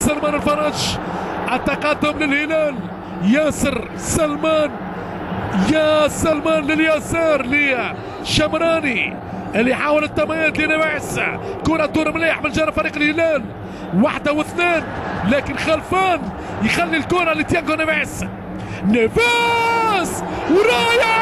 سلمان الفرج. التقدم للهلال، ياسر سلمان، يا سلمان لليسار لشمراني اللي يحاول التمييز لنواس. كرة تدور مليح من جانب فريق الهلال، واحدة واثنين، لكن خلفان يخلي الكرة لتياغو نواس. نيفاس ورايا،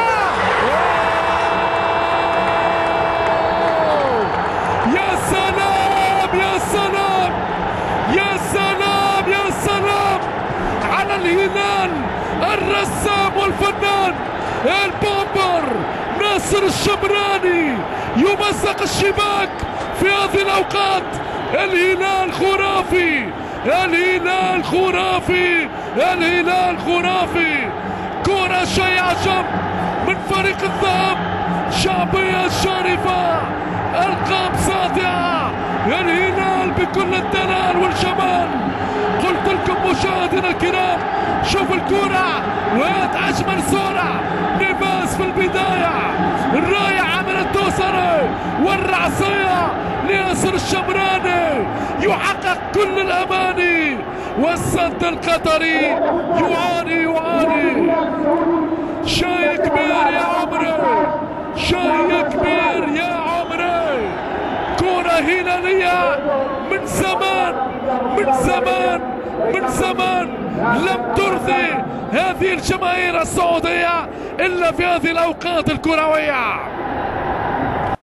يا سلام يا سلام يا سلام يا سلام على الهلال الرسام والفنان البومبر ناصر الشمراني يمزق الشباك في هذه الأوقات. الهلال خرافي، الهلال خرافي، الهلال خرافي. كرة شيء عجب من فريق الذهب، شعبية شريفة، أرقام ساطعة. الهلال بكل الدلال والجمال. قلت لكم مشاهدينا الكرام، شوف الكرة وهات أجمل صورة. نيفاس في البداية، الراية من الدوسري والرعصية لياسر الشمراني يحقق كل الأماني، والسد القطري يعاني. شيء كبير يا عمري، شيء كبير يا عمري. كرة هلالية من زمان من زمان من زمان لم ترضي هذه الجماهير السعودية إلا في هذه الأوقات الكروية.